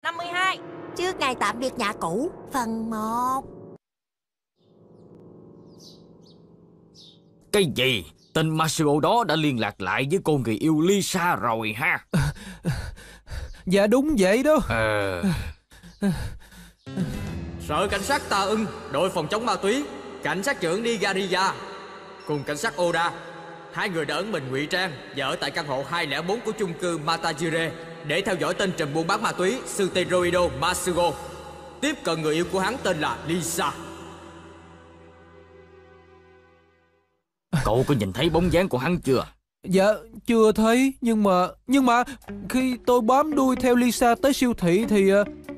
52. Trước ngày tạm biệt nhà cũ, phần 1. Cái gì? Tên Masio đó đã liên lạc lại với cô người yêu Lisa rồi ha? Dạ đúng vậy đó. Sở cảnh sát Ta Ưng, đội phòng chống ma túy, cảnh sát trưởng Nigariya cùng cảnh sát Oda. Hai người đã ẩn mình ngụy trang và ở tại căn hộ 204 của chung cư Matajire để theo dõi tên trùm buôn bán ma túy Suteroido Masugo. Tiếp cận người yêu của hắn tên là Lisa. Cậu có nhìn thấy bóng dáng của hắn chưa? Dạ chưa thấy. Nhưng mà khi tôi bám đuôi theo Lisa tới siêu thị thì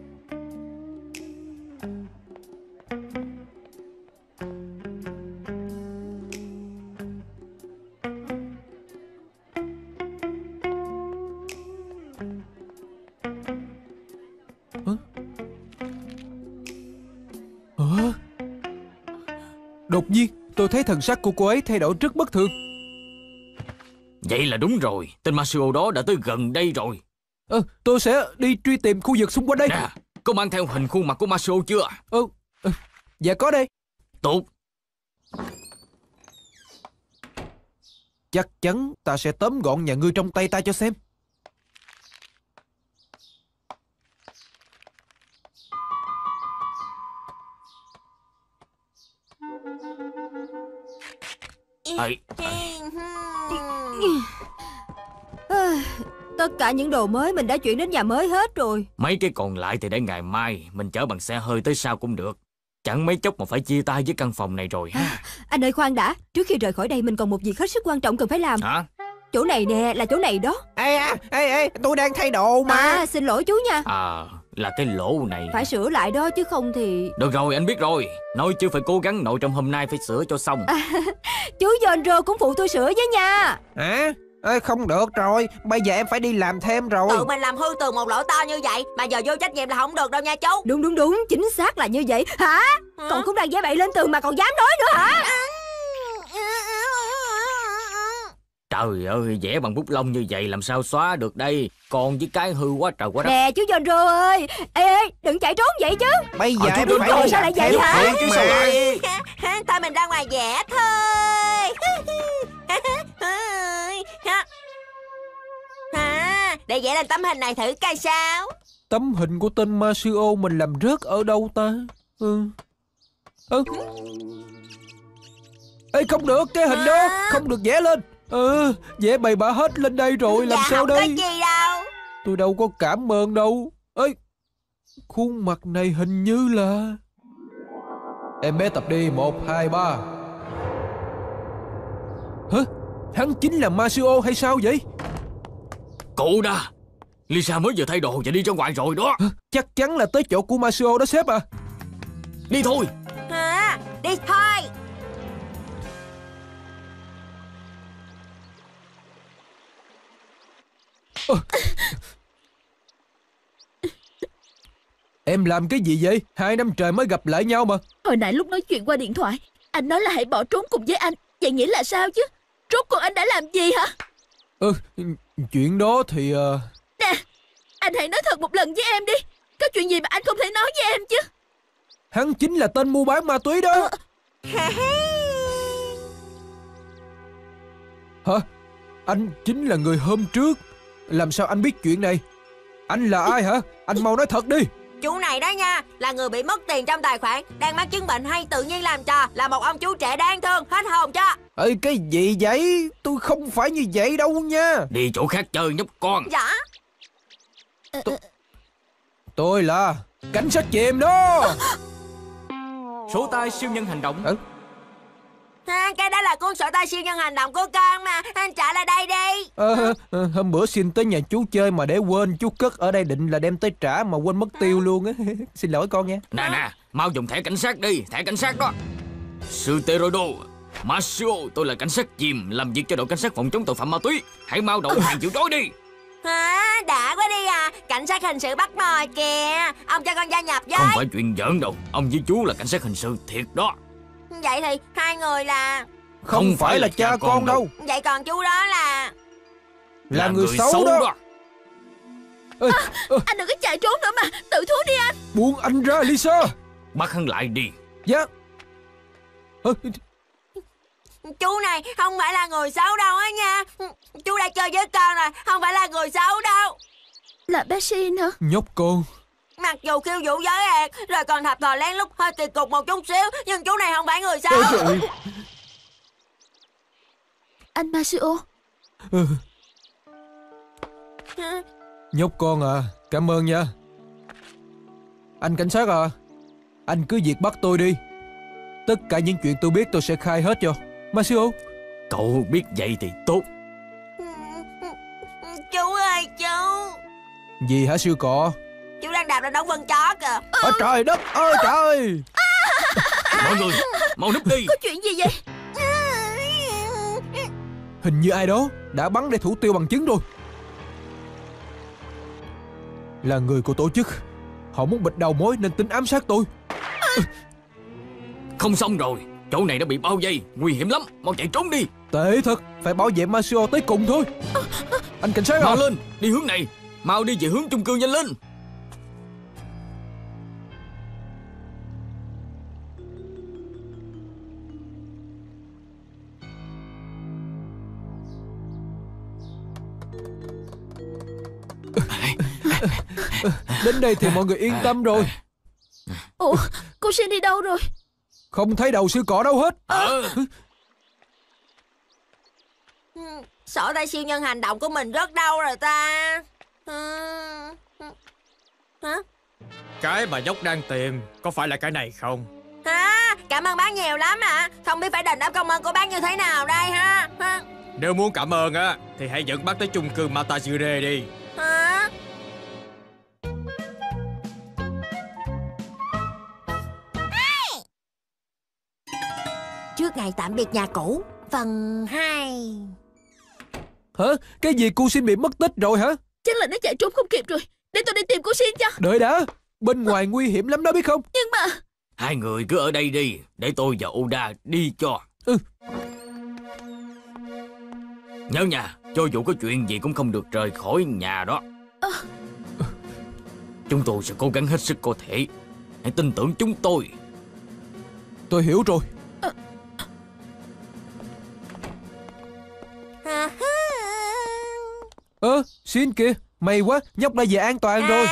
đột nhiên tôi thấy thần sắc của cô ấy thay đổi rất bất thường. Vậy là đúng rồi, tên Masio đó đã tới gần đây rồi. Tôi sẽ đi truy tìm khu vực xung quanh đây. Nè, có mang theo hình khuôn mặt của Masio chưa? Dạ có đây. Tốt. Chắc chắn ta sẽ tóm gọn nhà ngươi trong tay ta cho xem. Tất cả những đồ mới mình đã chuyển đến nhà mới hết rồi. Mấy cái còn lại thì để ngày mai mình chở bằng xe hơi tới sau cũng được. Chẳng mấy chốc mà phải chia tay với căn phòng này rồi ha. Anh ơi khoan đã, trước khi rời khỏi đây mình còn một việc hết sức quan trọng cần phải làm. Hả? Chỗ này nè, là chỗ này đó. Ê, tôi đang thay đồ mà. Xin lỗi chú nha. Là cái lỗ này. Phải sửa lại đó chứ không thì... Được rồi, anh biết rồi. Nói chứ phải cố gắng nội trong hôm nay phải sửa cho xong. Chú Giorgio cũng phụ tôi sửa với nha. Hả? Không được rồi, bây giờ em phải đi làm thêm rồi. Tự mình làm hư tường một lỗ to như vậy mà giờ vô trách nhiệm là không được đâu nha chú. Đúng, chính xác là như vậy. Hả? Còn cũng đang vẽ bậy lên tường mà còn dám nói nữa hả? Trời ơi, vẽ bằng bút lông như vậy làm sao xóa được đây. Còn với cái hư quá trời quá đất. Nè chú Giorgio ơi. Ê, đừng chạy trốn vậy chứ. Bây giờ em đúng phải rồi, đi sao lại vậy hả? Chứ sao lại? Thôi mình ra ngoài vẽ thôi. Để vẽ lên tấm hình này thử coi sao. Tấm hình của tên Masio mình làm rớt ở đâu ta? Ê, không được, cái hình đó không được vẽ lên. Vẽ bậy bạ hết lên đây rồi, làm sao đây? Không có gì đâu. Tôi đâu có cảm ơn đâu. Ê, khuôn mặt này hình như là... Em bé tập đi 1, 2, 3. Hả? Hắn chính là Masio hay sao vậy? Cụ đà, Lisa mới vừa thay đồ và đi ra ngoài rồi đó. Chắc chắn là tới chỗ của Masio đó sếp à. Đi thôi. Đi thôi. Em làm cái gì vậy? 2 năm trời mới gặp lại nhau mà. Hồi nãy lúc nói chuyện qua điện thoại, anh nói là hãy bỏ trốn cùng với anh. Vậy nghĩa là sao chứ? Rốt cuộc anh đã làm gì hả? Chuyện đó thì... Nè, anh hãy nói thật một lần với em đi. Có chuyện gì mà anh không thể nói với em chứ? Hắn chính là tên mua bán ma túy đó. Hả? Anh chính là người hôm trước. Làm sao anh biết chuyện này? Anh là ai hả? Anh mau nói thật đi. Chú này đó nha, là người bị mất tiền trong tài khoản, đang mắc chứng bệnh hay tự nhiên làm trò, là một ông chú trẻ đáng thương, hết hồn cho. Cái gì vậy? Tôi không phải như vậy đâu nha. Đi chỗ khác chơi nhóc con. Dạ. Tôi là cảnh sát chìm đó. Sổ tay siêu nhân hành động. Cái đó là cuốn sổ tay siêu nhân hành động của con mà. Anh trả lại đây đi. Hôm bữa xin tới nhà chú chơi mà để quên, chú cất ở đây định là đem tới trả mà quên mất tiêu luôn á. Xin lỗi con nha. Nè, mau dùng thẻ cảnh sát đi. Thẻ cảnh sát đó. Suteroido Masio, tôi là cảnh sát chìm, làm việc cho đội cảnh sát phòng chống tội phạm ma túy. Hãy mau đầu hàng chịu trói đi. Đã quá đi à. Cảnh sát hình sự bắt mồi kìa. Ông cho con gia nhập với. Không phải chuyện giỡn đâu. Ông với chú là cảnh sát hình sự thiệt đó. Vậy thì hai người là... Không phải là cha con đâu. Vậy còn chú đó là người xấu đó. Anh đừng có chạy trốn nữa mà. Buông anh ra Lisa. Bắt hắn lại đi. Dạ. Chú này không phải là người xấu đâu á nha. Chú đã chơi với con rồi, không phải là người xấu đâu. Là bé Xin hả? Nhóc con. Mặc dù khiêu vũ giới hạn rồi còn thập thò lén lút hơi kỳ cục một chút xíu, nhưng chú này không phải người xấu. Trời. Anh Masio. Nhóc con à, cảm ơn nha. Anh cảnh sát à, anh cứ việc bắt tôi đi. Tất cả những chuyện tôi biết tôi sẽ khai hết cho Masio. Cậu biết vậy thì tốt. Chú ơi chú. Gì hả siêu cọ? Chú đang đạp lên đống phân chó kìa. Ở trời đất ơi trời. Mọi người mau núp đi. Có chuyện gì vậy? Hình như ai đó đã bắn để thủ tiêu bằng chứng rồi. Là người của tổ chức. Họ muốn bịt đầu mối nên tính ám sát tôi. Không xong rồi, chỗ này đã bị bao vây, nguy hiểm lắm, mau chạy trốn đi. Tệ thật, phải bảo vệ Masio tới cùng thôi. Anh cảnh sát à? Mau lên, đi hướng này, mau đi về hướng chung cư, nhanh lên. Đến đây thì mọi người yên tâm rồi. Ủa, cô Xin đi đâu rồi? Không thấy đầu siêu cọ đâu hết. Sổ tay siêu nhân hành động của mình rớt đâu rồi ta? Hả? Cái bà nhóc đang tìm có phải là cái này không? Hả? Cảm ơn bác nhiều lắm ạ. Không biết phải đền đáp công ơn của bác như thế nào đây ha? Nếu muốn cảm ơn á thì hãy dẫn bác tới chung cư Matajire đi. Hả? Trước ngày tạm biệt nhà cũ, phần 2. Hả? Cái gì cô Xin bị mất tích rồi hả? Chắc là nó chạy trốn không kịp rồi. Để tôi đi tìm cô Xin cho. Đợi đã, bên ngoài nguy hiểm lắm đó biết không? Nhưng mà Hai người cứ ở đây đi, để tôi và Oda đi cho. Nhớ nha, cho dù có chuyện gì cũng không được rời khỏi nhà đó. Chúng tôi sẽ cố gắng hết sức có thể. Hãy tin tưởng chúng tôi. Tôi hiểu rồi. Xin kìa, may quá, nhóc đã về an toàn rồi.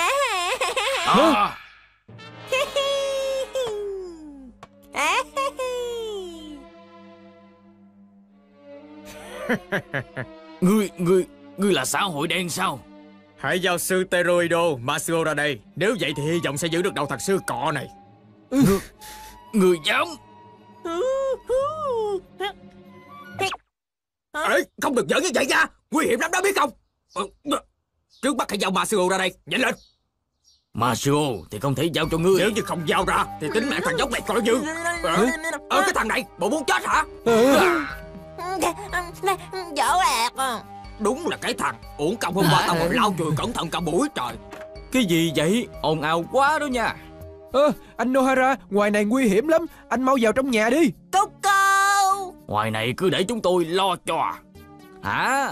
Ngươi là xã hội đen sao? Hãy giao sư Teruido Masio ra đây. Nếu vậy thì hy vọng sẽ giữ được đầu thằng sư cọ này. Ngươi dám? Ê, không được giỡn như vậy nha, nguy hiểm lắm đó biết không? Trước mắt hãy giao Masio ra đây, nhanh lên. Masio thì không thể giao cho ngươi. Nếu như không giao ra thì tính mạng thằng nhóc này coi như. Cái thằng này, bộ muốn chết hả? Dở ẹt à. Đúng là cái thằng uổng công hôm qua tao còn lau chùi cẩn thận cả buổi trời. Cái gì vậy? Ồn ào quá đó nha. Anh Nohara, ngoài này nguy hiểm lắm. Anh mau vào trong nhà đi. Cúc cô. Ngoài này cứ để chúng tôi lo cho. Hả?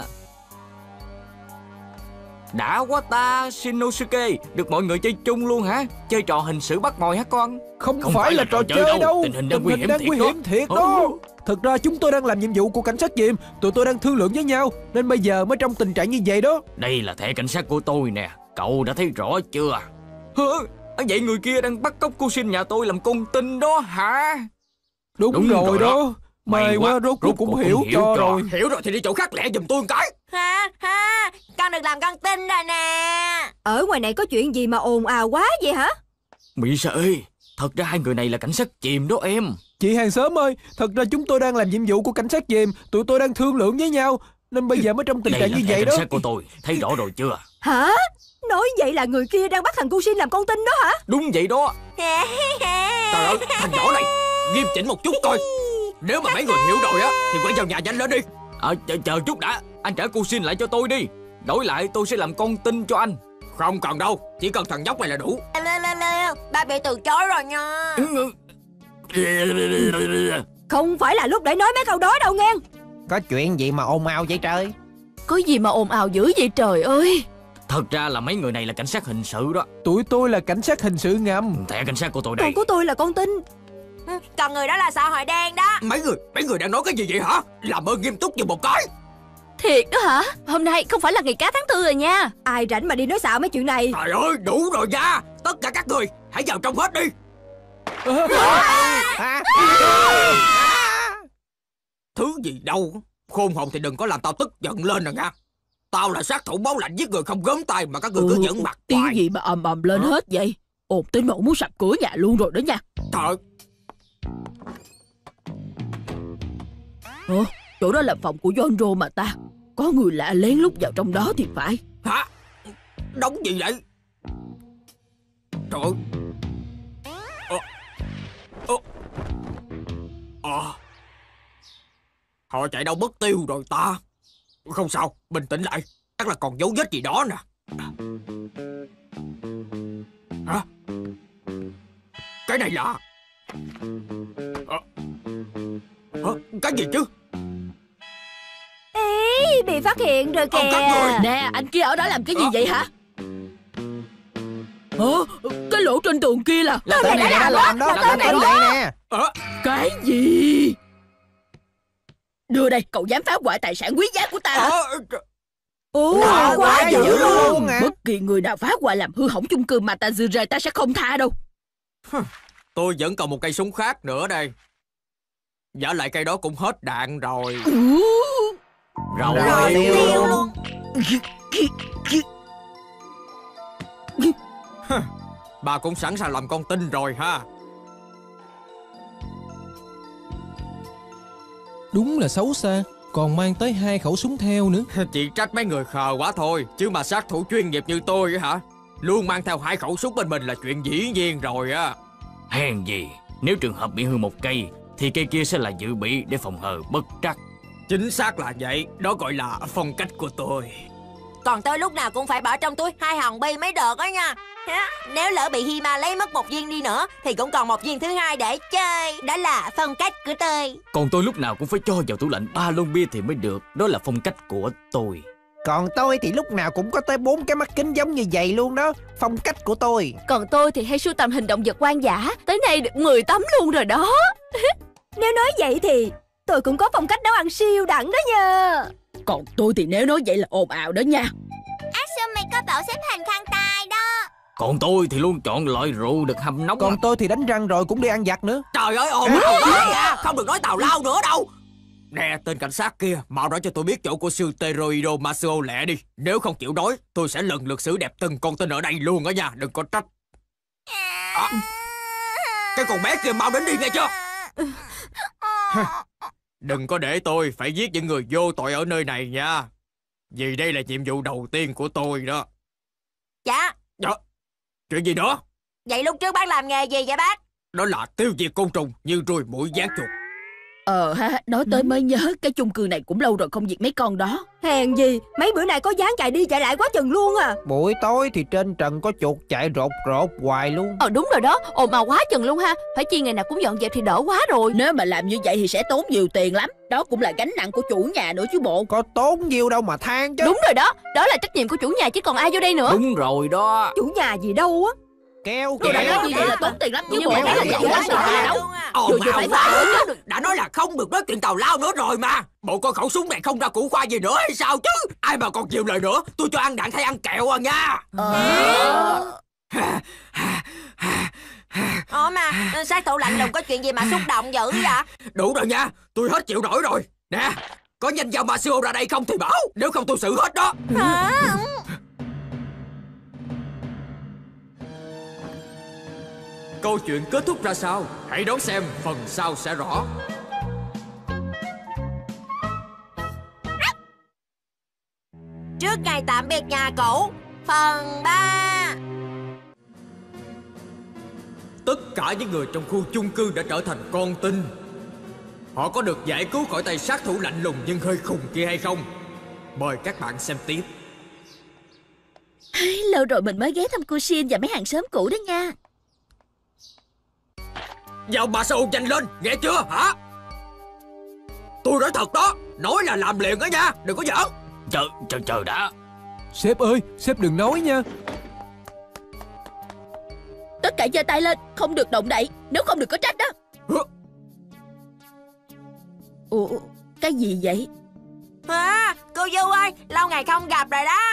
Đã quá ta, Shinosuke. Được mọi người chơi chung luôn hả? Chơi trò hình sự bắt mồi hả con? Không phải là trò chơi đâu. Tình hình đang nguy hiểm thiệt đó. Thực ra chúng tôi đang làm nhiệm vụ của cảnh sát Diệm. Tụi tôi đang thương lượng với nhau, nên bây giờ mới trong tình trạng như vậy đó. Đây là thẻ cảnh sát của tôi nè. Cậu đã thấy rõ chưa? Vậy người kia đang bắt cóc cô Xin nhà tôi làm con tin đó hả? Đúng rồi đó. May quá, rốt cuộc cũng hiểu cho rồi. Hiểu rồi thì đi chỗ khác lẹ giùm tôi một cái. Ha, con được làm con tin rồi nè. Ở ngoài này có chuyện gì mà ồn ào quá vậy hả? Misa ơi, thật ra hai người này là cảnh sát Chìm đó em. Chị hàng xóm ơi, thật ra chúng tôi đang làm nhiệm vụ của cảnh sát Chìm. Tụi tôi đang thương lượng với nhau, nên bây giờ mới trong tình trạng như vậy đó. Đây là cảnh sát của tôi, thấy rõ rồi chưa? Hả? Nói vậy là người kia đang bắt thằng cu Xin làm con tin đó hả? Đúng vậy đó. Trời ơi, thằng nhỏ này, nghiêm chỉnh một chút coi. Nếu mà mấy người hiểu rồi á thì quay vào nhà nhanh lên đi. Chờ chút đã, anh trả cô Xin lại cho tôi đi. Đổi lại tôi sẽ làm con tin cho anh. Không cần đâu, chỉ cần thằng nhóc này là đủ. Ba bị từ chối rồi nha. Không phải là lúc để nói mấy câu đó đâu nghe. Có chuyện gì mà ồn ào vậy trời? có gì mà ồn ào dữ vậy trời ơi? Thật ra là mấy người này là cảnh sát hình sự đó. Tụi tôi là cảnh sát hình sự ngầm. Thẻ cảnh sát của tôi đây. Còn của tôi là con tin. Còn người đó là xã hội đen đó. Mấy người đang nói cái gì vậy hả? Làm ơn nghiêm túc giùm một cái. Thiệt đó hả? Hôm nay không phải là ngày cá tháng 4 rồi nha. Ai rảnh mà đi nói xạo mấy chuyện này. Trời ơi, đủ rồi nha. Tất cả các người hãy vào trong hết đi. Thứ gì đâu. Khôn hồn thì đừng có làm tao tức giận lên nè nha. Tao là sát thủ máu lạnh giết người không gớm tay mà các người cứ giỡn mặt Tiếng hoài. gì mà ầm ầm lên hết vậy? Ồn tới nỗi muốn sập cửa nhà luôn rồi đó nha. Trời. Chỗ đó là phòng của John Rô mà ta. Có người lạ lén lút vào trong đó thì phải. Hả? Đóng gì vậy? Trời ơi. Họ chạy đâu mất tiêu rồi ta. Không sao, bình tĩnh lại. Chắc là còn dấu vết gì đó nè. Hả? Cái này là... Cái gì chứ? Ý, bị phát hiện rồi kìa. Nè, anh kia ở đó làm cái gì vậy hả? Cái lỗ trên tường kia là Tên này đã làm đó. Là tên này nè. cái gì? Đưa đây, cậu dám phá hoại tài sản quý giá của ta hả? Quá dữ luôn. Bất kỳ người nào phá hoại làm hư hỏng chung cư Matazure ta sẽ không tha đâu. Tôi vẫn còn một cây súng khác nữa đây. Giả lại cây đó cũng hết đạn rồi. Rồi Tiêu luôn. Bà cũng sẵn sàng làm con tin rồi ha. Đúng là xấu xa. Còn mang tới 2 khẩu súng theo nữa. Chỉ trách mấy người khờ quá thôi. Chứ mà sát thủ chuyên nghiệp như tôi hả, luôn mang theo 2 khẩu súng bên mình là chuyện dĩ nhiên rồi á. hèn gì. Nếu trường hợp bị hư một cây thì cây kia sẽ là dự bị để phòng hờ bất trắc. Chính xác là vậy. Đó gọi là phong cách của tôi. Còn tôi lúc nào cũng phải bỏ trong túi 2 hòn bi mới được đó nha. Nếu lỡ bị Hima lấy mất 1 viên đi nữa thì cũng còn 1 viên thứ hai để chơi. Đó là phong cách của tôi. Còn tôi lúc nào cũng phải cho vào tủ lạnh 3 lon bia thì mới được. Đó là phong cách của tôi. Còn tôi thì lúc nào cũng có tới 4 cái mắt kính giống như vậy luôn đó. Phong cách của tôi. Còn tôi thì hay sưu tầm hình động vật hoang dã. Tới nay được 10 tấm luôn rồi đó. Nếu nói vậy thì tôi cũng có phong cách nấu ăn siêu đẳng đó nha. Còn tôi thì nếu nói vậy là ồn ào đó nha. Action mày có bộ xếp hình khăn tay đó. Còn tôi thì luôn chọn loại rượu được hầm nóng. Còn tôi thì đánh răng rồi cũng đi ăn vặt nữa. Trời ơi, ồn ào quá à. Không được nói tào lao nữa đâu. Nè, tên cảnh sát kia, mau nói cho tôi biết chỗ của sư Teruhiro Masuo lẹ đi. Nếu không chịu nói, tôi sẽ lần lượt xử đẹp từng con tên ở đây luôn á nha. Đừng có trách. Cái con bé kia mau đến đi nghe chưa. Đừng có để tôi phải giết những người vô tội ở nơi này nha. Vì đây là nhiệm vụ đầu tiên của tôi đó. Dạ. Chuyện gì nữa? Vậy lúc trước bác làm nghề gì vậy bác? Đó là tiêu diệt côn trùng như ruồi muỗi gián chuột. Nói tới mới nhớ cái chung cư này cũng lâu rồi không diệt mấy con đó. Hèn gì, mấy bữa nay có dáng chạy đi chạy lại quá chừng luôn à. Buổi tối thì trên trần có chuột chạy rột rột hoài luôn. Đúng rồi đó, ồn ào quá chừng luôn ha. Phải chi ngày nào cũng dọn dẹp thì đỡ quá rồi. Nếu mà làm như vậy thì sẽ tốn nhiều tiền lắm. Đó cũng là gánh nặng của chủ nhà nữa chứ bộ. Có tốn nhiêu đâu mà than chứ. Đúng rồi đó, đó là trách nhiệm của chủ nhà chứ còn ai vô đây nữa. Đúng rồi đó. Chủ nhà gì đâu á. Kéo Tôi đã kéo. nói như vậy là tốn tiền lắm chứ Nhưng bộ. mà Đó là vậy vậy quá quá sợ đâu. Ồn Vừa ào phải quá. phá. Đã nói là không được nói chuyện tào lao nữa rồi mà. Bộ con khẩu súng này không ra củ khoai gì nữa hay sao chứ. Ai mà còn chịu lời nữa, tôi cho ăn đạn thay ăn kẹo à nha. Mà sát thủ lạnh lùng có chuyện gì mà xúc động dữ vậy? Đủ rồi nha, tôi hết chịu nổi rồi. Nè, có nhanh giao Masuo ra đây không thì bảo. Nếu không tôi xử hết đó. Câu chuyện kết thúc ra sao? Hãy đón xem phần sau sẽ rõ. Trước ngày tạm biệt nhà cũ, phần 3. Tất cả những người trong khu chung cư đã trở thành con tin. Họ có được giải cứu khỏi tay sát thủ lạnh lùng nhưng hơi khùng kia hay không? Mời các bạn xem tiếp. Lâu rồi mình mới ghé thăm cô Shin và mấy hàng xóm cũ đó nha. Vào Masuo nhanh lên, nghe chưa hả? Tôi nói thật đó, nói là làm liền đó nha, đừng có giỡn. Chờ đã. Sếp ơi, sếp đừng nói nha. Tất cả giơ tay lên, không được động đậy, nếu không được có trách đó. Ủa, cái gì vậy? À, cô Du ơi, lâu ngày không gặp rồi đó.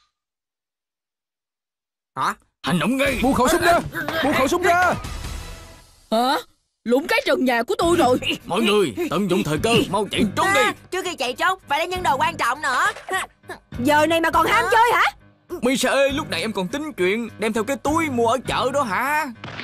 Hả? Hành động ngay. Buông khẩu súng ra. Buông khẩu súng ra. Hả? Lũng cái trần nhà của tôi rồi. Mọi người tận dụng thời cơ, mau chạy trốn đi. Trước khi chạy trốn phải lấy những đồ quan trọng nữa. Giờ này mà còn ham chơi hả? Misa ơi, lúc này em còn tính chuyện đem theo cái túi mua ở chợ đó hả?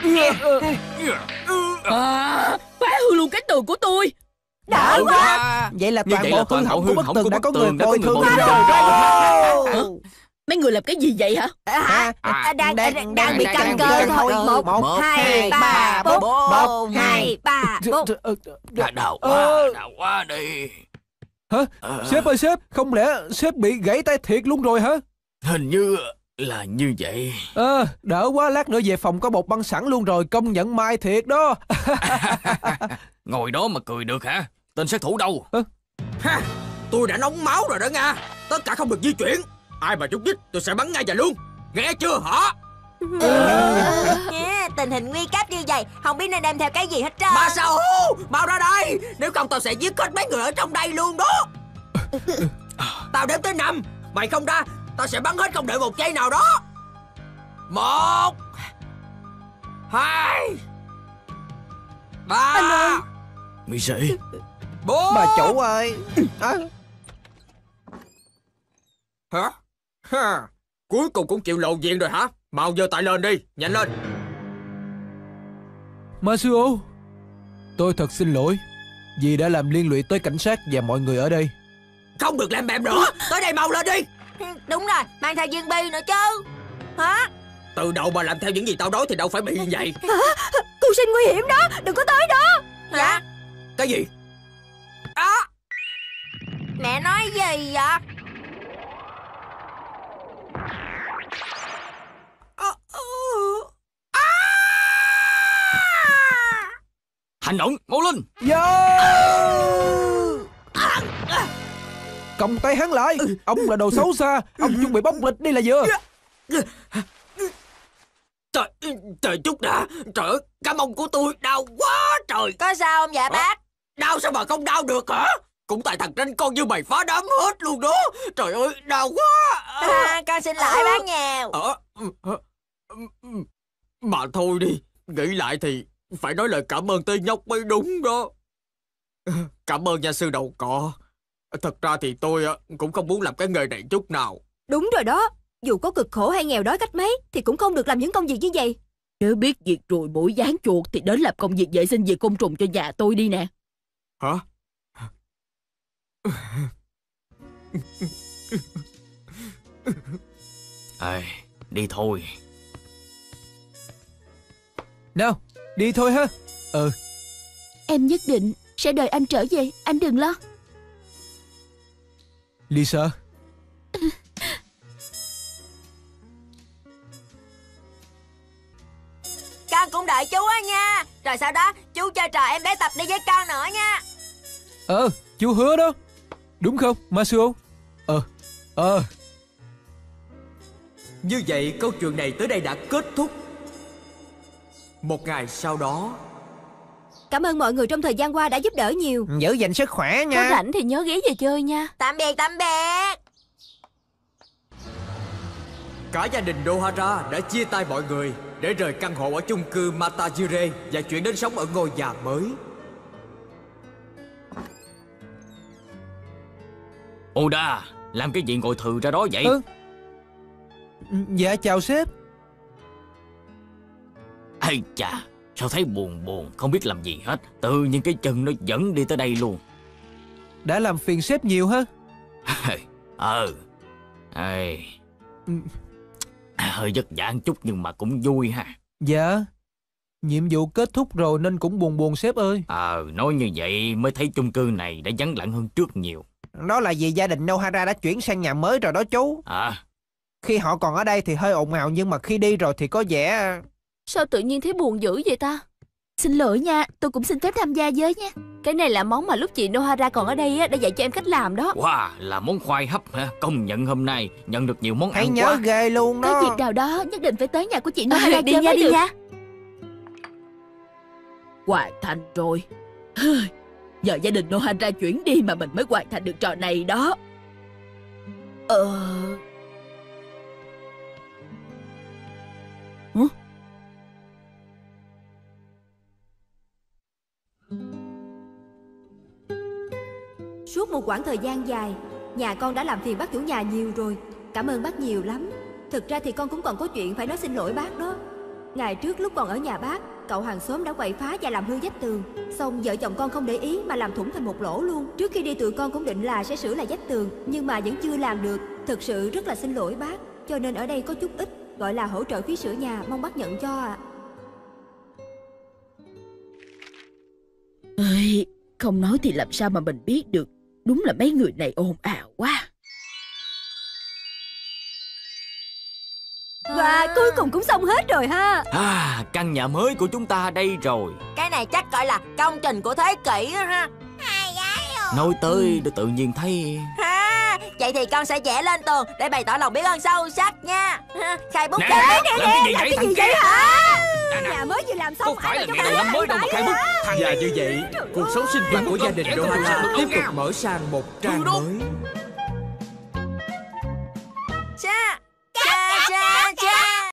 Phá hư luôn cái tường của tôi. Đỡ quá. Vậy là Như toàn vậy bộ là hư hỏng của bức tường đã có người đã có bồi người thường bồi thường rồi. Mấy người làm cái gì vậy hả? Đang bị căng cơ thôi. 1, 2, 3, 4. 1, 2, 3, 4. Đau quá đi. Hả? Sếp ơi sếp, không lẽ sếp bị gãy tay thiệt luôn rồi hả? Hình như là như vậy. Đỡ quá, lát nữa về phòng có bột băng sẵn luôn rồi, công nhận may thiệt đó. Ngồi đó mà cười được hả? Tên sát thủ đâu? Ha, tôi đã nóng máu rồi đó nha. Tất cả không được di chuyển. Ai mà nhúc nhích tôi sẽ bắn ngay vào luôn. Nghe chưa hả? Tình hình nguy cấp như vậy, không biết nên đem theo cái gì hết trơn. Mà sao hô, mau ra đây. Nếu không tao sẽ giết hết mấy người ở trong đây luôn đó. Tao đếm tới 5. Mày không ra, tao sẽ bắn hết không đợi một giây nào đó. 1, 2, 3. Misa, 4. Bà chủ ơi. Hả? Ha, cuối cùng cũng chịu lộ diện rồi hả? Mau giơ tay lên đi, nhanh lên. Masuo, tôi thật xin lỗi vì đã làm liên lụy tới cảnh sát và mọi người ở đây. Không được làm bèm nữa. Tới đây mau lên đi. Đúng rồi, mang theo viên bi nữa chứ. Hả? Từ đầu mà làm theo những gì tao nói thì đâu phải bị như vậy. Cô sinh nguy hiểm đó, đừng có tới đó. Hả? Cái gì? Mẹ nói gì vậy? hành động, mau lên. Còng tay hắn lại. Ông là đồ xấu xa. Ông chuẩn bị bóc lịch đi là vừa. Trời chút đã. Trời ơi, cái mông của tôi đau quá trời. Có sao không dạ bác? Đau sao mà không đau được hả? Cũng tại thằng ranh con như mày phá đám hết luôn đó. Trời ơi, đau quá. Con xin lỗi bác nhiều. Mà thôi đi. Nghĩ lại thì phải nói lời cảm ơn tới nhóc mới đúng đó. Cảm ơn nha sư đầu cọ. Thật ra thì tôi cũng không muốn làm cái nghề này chút nào. Đúng rồi đó. Dù có cực khổ hay nghèo đói cách mấy thì cũng không được làm những công việc như vậy. Nếu biết việc ruồi mũi gián chuột thì đến làm công việc vệ sinh diệt côn trùng cho nhà tôi đi nè. Hả? Đi thôi. Nào, đi thôi ha. Em nhất định sẽ đợi anh trở về, anh đừng lo. Lisa, Con cũng đợi chú á nha. Rồi sau đó chú cho trò em bé tập đi với con nữa nha. chú hứa đó. Đúng không, Masuo? Như vậy câu chuyện này tới đây đã kết thúc. Một ngày sau đó. Cảm ơn mọi người trong thời gian qua đã giúp đỡ nhiều. Giữ gìn sức khỏe Có nha. rảnh thì nhớ ghé về chơi nha. Tạm biệt, tạm biệt. Cả gia đình Nohara đã chia tay mọi người để rời căn hộ ở chung cư Matajire và chuyển đến sống ở ngôi nhà mới. Oda, làm cái gì ngồi thừ ra đó vậy? Dạ chào sếp. Ây chà, sao thấy buồn buồn, không biết làm gì hết. Tự nhiên cái chân nó dẫn đi tới đây luôn. Đã làm phiền sếp nhiều ha. Hơi vất vả chút nhưng mà cũng vui ha. Dạ, nhiệm vụ kết thúc rồi nên cũng buồn buồn sếp ơi. Nói như vậy mới thấy chung cư này đã vắng lặng hơn trước nhiều. Đó là vì gia đình Nohara đã chuyển sang nhà mới rồi đó chú. Khi họ còn ở đây thì hơi ồn ào, nhưng mà khi đi rồi thì có vẻ... Sao tự nhiên thấy buồn dữ vậy ta? Xin lỗi nha, tôi cũng xin phép tham gia với nha. Cái này là món mà lúc chị Nohara còn ở đây á, đã dạy cho em cách làm đó. Wow, là món khoai hấp hả? Công nhận hôm nay nhận được nhiều món Hãy ăn nhớ quá. ghê luôn Có đó. dịp nào đó nhất định phải tới nhà của chị Nohara đi chơi nha, mới đi được. nha. Hoàn thành rồi. Giờ gia đình Nohara chuyển đi mà mình mới hoàn thành được trò này đó. Hả? Suốt một quãng thời gian dài, nhà con đã làm phiền bác chủ nhà nhiều rồi. Cảm ơn bác nhiều lắm. Thực ra thì con cũng còn có chuyện phải nói xin lỗi bác đó. Ngày trước lúc còn ở nhà bác, cậu hàng xóm đã quậy phá và làm hư vách tường. Xong vợ chồng con không để ý mà làm thủng thành một lỗ luôn. Trước khi đi tụi con cũng định là sẽ sửa lại vách tường, nhưng mà vẫn chưa làm được. Thực sự rất là xin lỗi bác. Cho nên ở đây có chút ít, gọi là hỗ trợ phí sửa nhà, mong bác nhận cho ạ. Ơi, không nói thì làm sao mà mình biết được. Đúng là mấy người này ồn ào quá. Và cuối cùng cũng xong hết rồi ha. Căn nhà mới của chúng ta đây rồi. Cái này chắc gọi là công trình của thế kỷ á ha. Nói tới tôi tự nhiên thấy... Vậy thì con sẽ vẽ lên tường để bày tỏ lòng biết ơn sâu sắc nha. Khai bút Nè, cho làm cái gì vậy thằng kia? Nhà mới vừa làm xong, Không phải là ngày đầu năm mới đâu mà khai bút. Thằng Và này như vậy, cuộc sống sinh hoạt của gia đình Nohara tiếp tục mở sang một trang mới.